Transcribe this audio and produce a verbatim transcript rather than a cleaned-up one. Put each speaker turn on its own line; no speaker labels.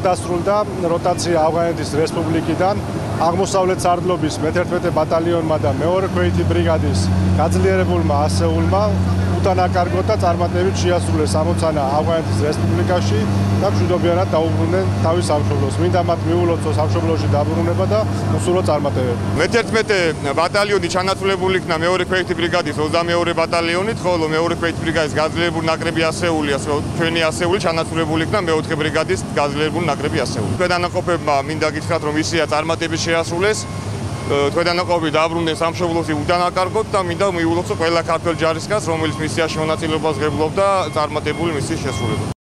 დასრულდა როტაცია ავღანეთის რესპუბლიკიდან აღმოსავლეთ სარდლობის მეთერთმეტე ბატალიონმა და მეორე ქვეითი ბრიგადის გაძლიერებულმა ასეულმა უტანაკარგოთ და წარმატებით შეასრულეს ამოცანა ავღანეთის რესპუბლიკაში და მშვიდობიანად დაუბრუნდნენ თავის სამშობლოს. მინდა მათ მიულოცოს სამშობლოში დაბრუნება და უსულო წარმატებები.
მეთერთმეტე ბატალიონი ჩანაცვლებული იქნა მეორე ქვეითი ბრიგადის ოცდამეორე ბატალიონით, ხოლო მეორე ქვეითი ბრიგადის გაძლიერებული ნაკრები ასეული, ასე ჩვენი ასეული ჩანაცვლებული იქნა მეოთხე ბრიგადის გაძლიერებული ნაკრები ასეული. ქვედანაყოფებმა მინდა გითხრათ, რომ მისია წარმატებით შეასრულეს. ქვედანაყოფები დაბრუნდნენ სამშობლოში უდანაკარგოთ და მინდა მიულოცო ყველა ქართველ ჯარისკაცს, რომელიც მისიაში მონაწილეობას ღებულობდა წარმატებული მისიის შესრულებას.